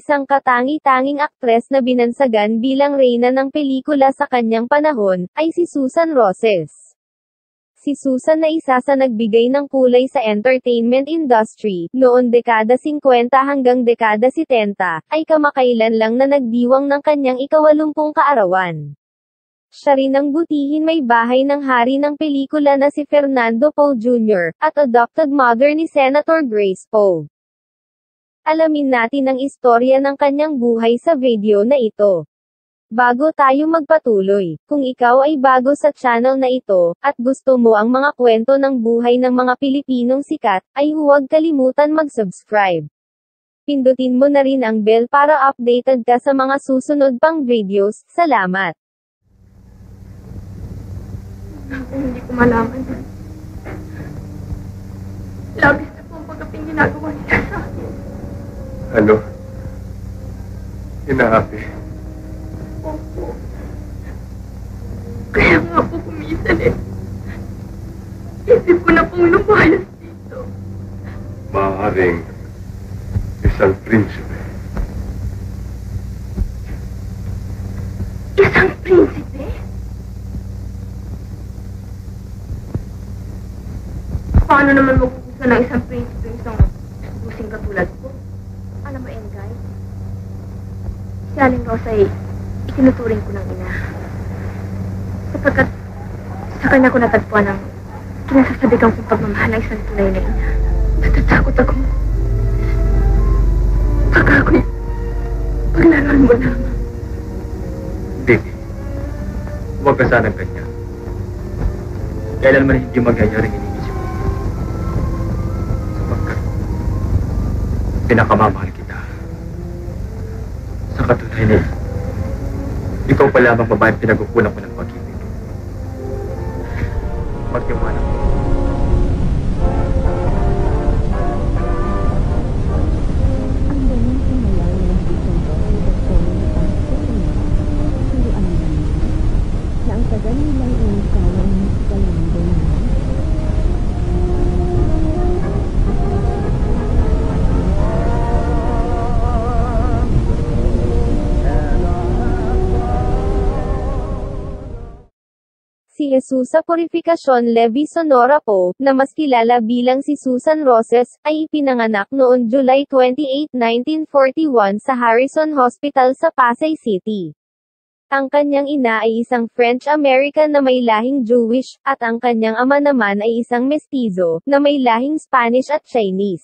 isang katangi-tanging aktres na binansagan bilang reyna ng pelikula sa kanyang panahon, ay si Susan Roces. Si Susan na isa sa nagbigay ng kulay sa entertainment industry, noon dekada 50 hanggang dekada 70, ay kamakailan lang na nagdiwang ng kanyang ika-80 kaarawan. Siya rin ang butihin may bahay ng hari ng pelikula na si Fernando Poe Jr., at adopted mother ni Senator Grace Poe. Alamin natin ang istorya ng kanyang buhay sa video na ito. Bago tayo magpatuloy, kung ikaw ay bago sa channel na ito, at gusto mo ang mga kwento ng buhay ng mga Pilipinong sikat, ay huwag kalimutan mag-subscribe. Pindutin mo na rin ang bell para updated ka sa mga susunod pang videos. Salamat! Hindi ko malaman. Labis na po ang pagkaping ginagawa niya sa akin. Ano? Inaapi? Opo. Kaya nga po kumisan isip ko na pong lumayas dito. Maaaring isang prinsipe. Isang prinsipe? Paano naman magugustuhan ng isang prinsipe isang busing katulad ko? Alam mo, Engay, si Aling Rosa ay itinuturing ko ng ina. Sapagkat sa kanya ko natagpuan ang kinasasabigan kong pagmamahal ng isang tunay na ina. Natatakot ako. Baka ako'y paglaruan mo lamang. Baby, huwag ka sanang ganyan. Kailanman hindi magyayari iniisip mo. Sapagkat pinakamamahal kita. Sa katunayan ikaw pa lamang babaeng pinagukulang ko ng pag-ibig. Magtiwala ko. Si Jesus sa Purifikasyon Levi Sonora Poe, na mas kilala bilang si Susan Roces, ay ipinanganak noon July 28, 1941 sa Harrison Hospital sa Pasay City. Ang kanyang ina ay isang French-American na may lahing Jewish, at ang kanyang ama naman ay isang mestizo, na may lahing Spanish at Chinese.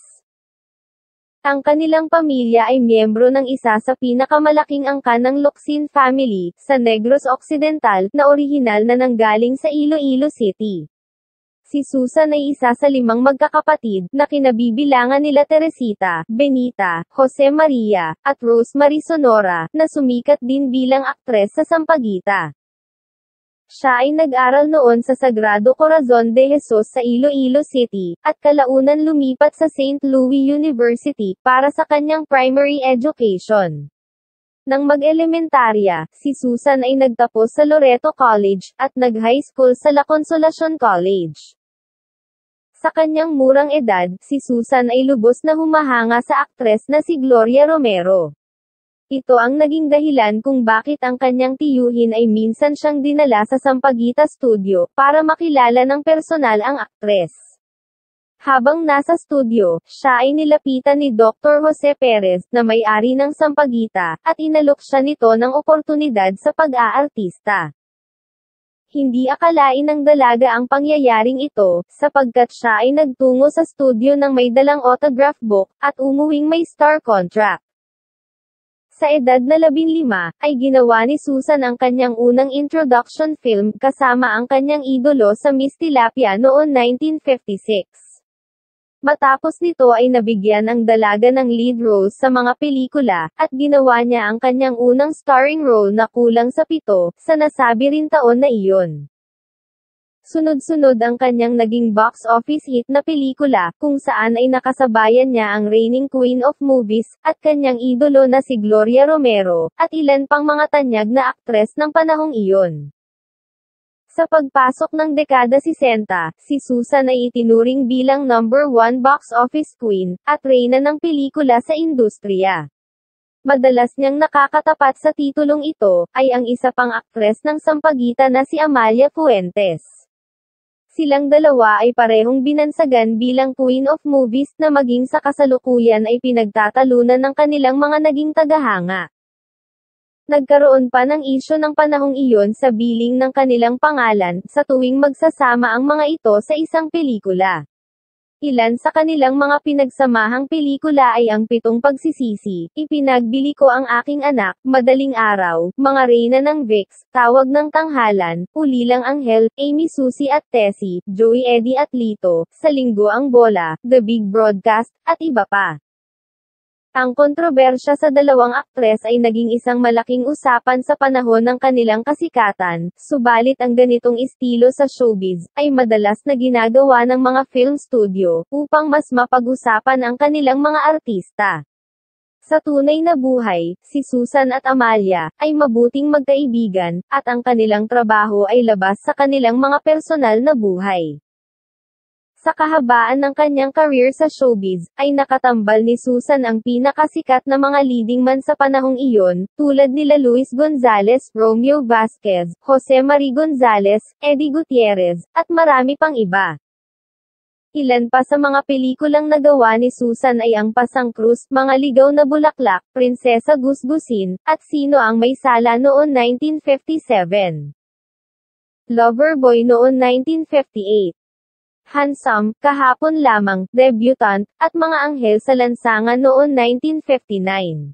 Ang kanilang pamilya ay miyembro ng isa sa pinakamalaking angkan ng Locsin family, sa Negros Occidental, na orihinal na nanggaling sa Iloilo City. Si Susan ay isa sa 5 magkakapatid, na kinabibilangan nila Teresita, Benita, Jose Maria, at Rosemary Sonora, na sumikat din bilang aktres sa Sampaguita. Siya ay nag-aral noon sa Sagrado Corazon de Jesus sa Iloilo City, at kalaunan lumipat sa St. Louis University, para sa kanyang primary education. Nang mag-elementarya, si Susan ay nagtapos sa Loreto College, at nag-high school sa La Consolacion College. Sa kanyang murang edad, si Susan ay lubos na humahanga sa aktres na si Gloria Romero. Ito ang naging dahilan kung bakit ang kanyang tiyuhin ay minsan siyang dinala sa Sampaguita Studio, para makilala ng personal ang aktres. Habang nasa studio, siya ay nilapitan ni Dr. Jose Perez, na may-ari ng Sampaguita, at inalok siya nito ng oportunidad sa pag-aartista. Hindi akalain ng dalaga ang pangyayaring ito, sapagkat siya ay nagtungo sa studio ng may dalang autograph book, at umuwing may star contract. Sa edad na 15, ay ginawa ni Susan ang kanyang unang introduction film, kasama ang kanyang idolo sa Miss Tilapia noon 1956. Matapos nito ay nabigyan ang dalaga ng lead roles sa mga pelikula, at ginawa niya ang kanyang unang starring role na kulang sa 7, sa nasabi rin taon na iyon. Sunod-sunod ang kanyang naging box office hit na pelikula, kung saan ay nakasabayan niya ang reigning queen of movies, at kanyang idolo na si Gloria Romero, at ilan pang mga tanyag na aktres ng panahong iyon. Sa pagpasok ng dekada 60, si Susan ay itinuring bilang #1 box office queen, at reyna ng pelikula sa industriya. Madalas niyang nakakatapat sa titulong ito, ay ang isa pang aktres ng Sampaguita na si Amalia Fuentes. Silang dalawa ay parehong binansagan bilang Queen of Movies na maging sa kasalukuyan ay pinagtatalunan ng kanilang mga naging tagahanga. Nagkaroon pa ng isyu ng panahong iyon sa biling ng kanilang pangalan, sa tuwing magsasama ang mga ito sa isang pelikula. Ilan sa kanilang mga pinagsamahang pelikula ay ang 7 Pagsisisi, Ipinagbili Ko Ang Aking Anak, Madaling Araw, Mga Reyna ng Vix, Tawag ng Tanghalan, Ulilang Anghel, Amy Susie at Tessie, Joey Eddie at Lito, Sa Linggo Ang Bola, The Big Broadcast, at iba pa. Ang kontrobersya sa dalawang aktres ay naging isang malaking usapan sa panahon ng kanilang kasikatan, subalit ang ganitong estilo sa showbiz, ay madalas na ginagawa ng mga film studio, upang mas mapag-usapan ang kanilang mga artista. Sa tunay na buhay, si Susan at Amalia, ay mabuting magkaibigan, at ang kanilang trabaho ay labas sa kanilang mga personal na buhay. Sa kahabaan ng kanyang career sa showbiz, ay nakatambal ni Susan ang pinakasikat na mga leading man sa panahong iyon, tulad nila Luis Gonzalez, Romeo Vasquez, Jose Marie Gonzalez, Eddie Gutierrez, at marami pang iba. Ilan pa sa mga pelikulang nagawa ni Susan ay ang Pasang Cruz, Mga Ligaw na Bulaklak, Prinsesa Gusgusin, at Sino ang May Sala noon 1957. Loverboy noon 1958. Handsome, Kahapon Lamang, Debutant, at Mga Anghel sa Lansangan noon 1959.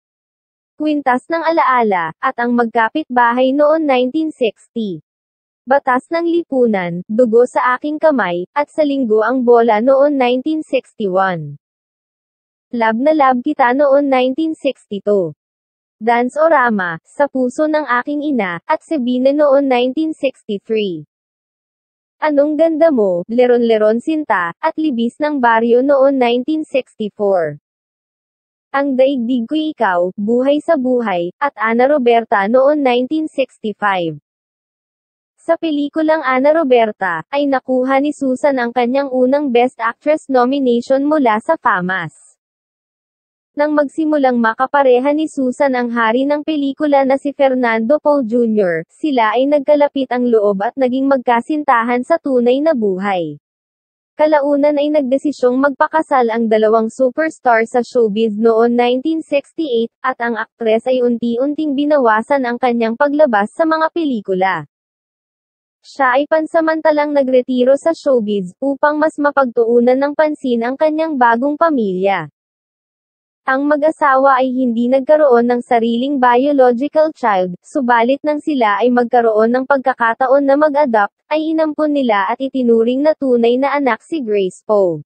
Kwintas ng Alaala, at Ang Magkapitbahay noon 1960. Batas ng Lipunan, Dugo sa Aking Kamay, at Sa Linggo Ang Bola noon 1961. Love na Love Kita noon 1962. Dance-O-Rama, Sa Puso ng Aking Ina, at Sebine noon 1963. Anong Ganda Mo, Leron-Leron Sinta, at Libis ng Baryo noon 1964. Ang Daigdig Ko Ikaw, Buhay sa Buhay, at Ana Roberta noon 1965. Sa pelikulang Ana Roberta, ay nakuha ni Susan ang kanyang unang Best Actress nomination mula sa FAMAS. Nang magsimulang makapareha ni Susan ang hari ng pelikula na si Fernando Paul Jr., sila ay nagkalapit ang loob at naging magkasintahan sa tunay na buhay. Kalaunan ay nagdesisyong magpakasal ang dalawang superstar sa showbiz noon 1968, at ang aktres ay unti-unting binawasan ang kanyang paglabas sa mga pelikula. Siya ay pansamantalang nagretiro sa showbiz, upang mas mapagtuunan ng pansin ang kanyang bagong pamilya. Ang mag-asawa ay hindi nagkaroon ng sariling biological child, subalit nang sila ay magkaroon ng pagkakataon na mag-adopt, ay inampon nila at itinuring na tunay na anak si Grace Poe.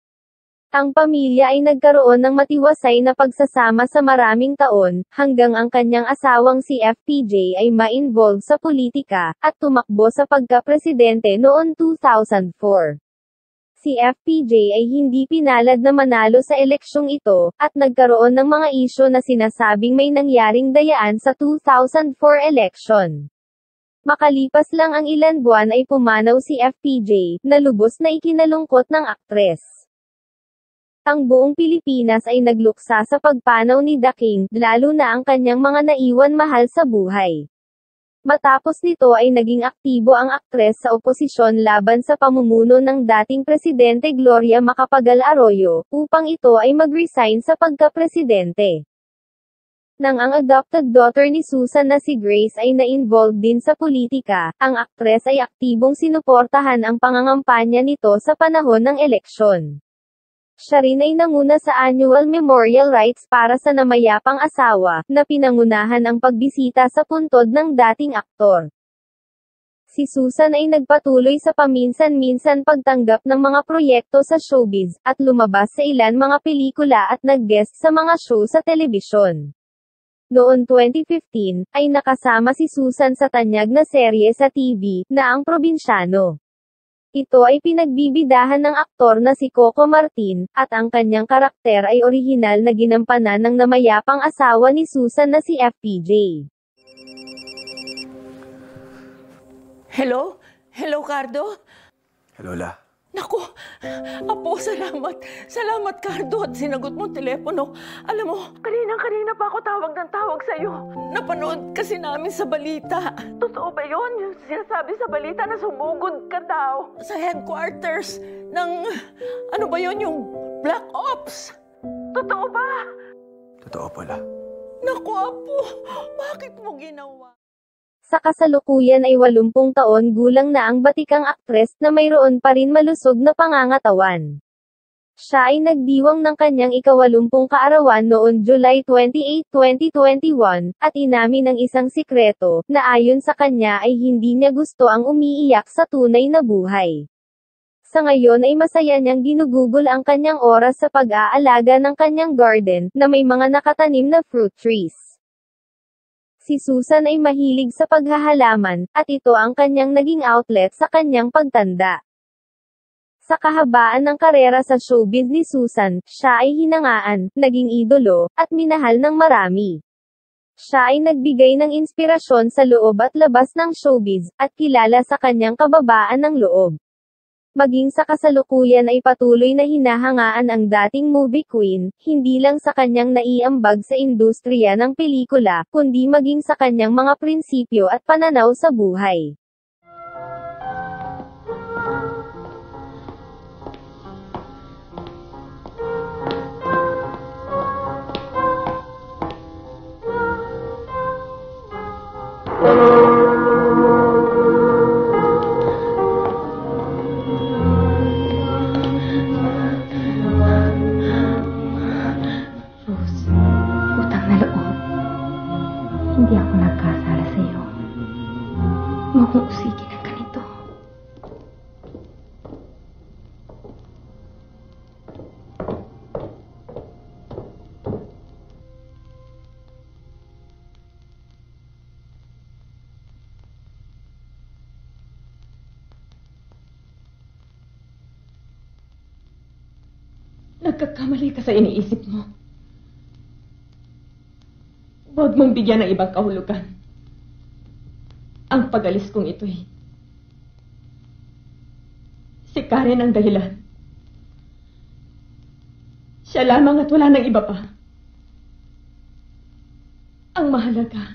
Ang pamilya ay nagkaroon ng matiwasay na pagsasama sa maraming taon, hanggang ang kanyang asawang si FPJ ay ma-involve sa politika, at tumakbo sa pagka-presidente noon 2004. Si FPJ ay hindi pinalad na manalo sa eleksyong ito, at nagkaroon ng mga isyu na sinasabing may nangyaring dayaan sa 2004 election. Makalipas lang ang ilan buwan ay pumanaw si FPJ, na lubos na ikinalungkot ng aktres. Ang buong Pilipinas ay nagluksa sa pagpanaw ni The King, lalo na ang kanyang mga naiwan mahal sa buhay. Matapos nito ay naging aktibo ang aktres sa oposisyon laban sa pamumuno ng dating Presidente Gloria Macapagal Arroyo, upang ito ay mag-resign sa pagka-presidente. Nang ang adopted daughter ni Susan na si Grace ay na-involve din sa politika, ang aktres ay aktibong sinuportahan ang pangangampanya nito sa panahon ng eleksyon. Siya rin ay nanguna sa annual memorial rites para sa namayapang asawa, na pinangunahan ang pagbisita sa puntod ng dating aktor. Si Susan ay nagpatuloy sa paminsan-minsan pagtanggap ng mga proyekto sa showbiz, at lumabas sa ilan mga pelikula at nag-guest sa mga show sa telebisyon. Noon 2015, ay nakasama si Susan sa tanyag na serye sa TV, na Ang Probinsyano. Ito ay pinagbibidahan ng aktor na si Coco Martin, at ang kanyang karakter ay orihinal na ginampanan ng namayapang asawa ni Susan na si FPJ. Hello? Hello, Cardo? Lola, Naku, Apo, salamat. Salamat, Cardo, at sinagot mo telepono. Alam mo, kanina pa ako tawag ng tawag sa'yo. Napanood kasi namin sa balita. Totoo ba yun? Yung sinasabi sa balita na sumugod ka daw sa headquarters ng, ano ba yun, yung Black Ops? Totoo ba? Totoo pala. Naku, Apo, bakit mo ginawa? Sa kasalukuyan ay 80 taon gulang na ang batikang aktres na mayroon pa rin malusog na pangangatawan. Siya ay nagdiwang ng kanyang ika-80 kaarawan noon July 28, 2021, at inamin ng isang sikreto, na ayon sa kanya ay hindi niya gusto ang umiiyak sa tunay na buhay. Sa ngayon ay masaya niyang ginugugol ang kanyang oras sa pag-aalaga ng kanyang garden, na may mga nakatanim na fruit trees. Si Susan ay mahilig sa paghahalaman, at ito ang kanyang naging outlet sa kanyang pagtanda. Sa kahabaan ng karera sa showbiz ni Susan, siya ay hinangaan, naging idolo, at minahal ng marami. Siya ay nagbigay ng inspirasyon sa loob at labas ng showbiz, at kilala sa kanyang kababaan ng loob. Maging sa kasalukuyan ay patuloy na hinahangaan ang dating movie queen, hindi lang sa kanyang naiambag sa industriya ng pelikula, kundi maging sa kanyang mga prinsipyo at pananaw sa buhay. Hindi ako nagkasala sa iyo. Huwag mong usigin ang ganito. Nagkakamali ka sa iniisip mo. Huwag mong bigyan ng ibang kahulugan. Ang pag-alis kong ito'y si Karen ang dahilan. Siya lamang at wala nang iba pa. Ang mahalaga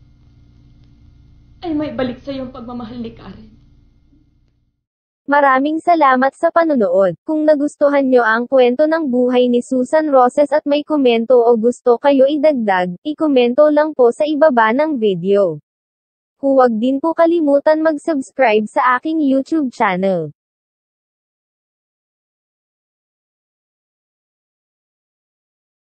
ay may balik sa iyong pagmamahal ni Karen. Maraming salamat sa panonood. Kung nagustuhan nyo ang kwento ng buhay ni Susan Roces at may komento o gusto kayo idagdag, ikomento lang po sa ibaba ng video. Huwag din po kalimutan mag-subscribe sa aking YouTube channel.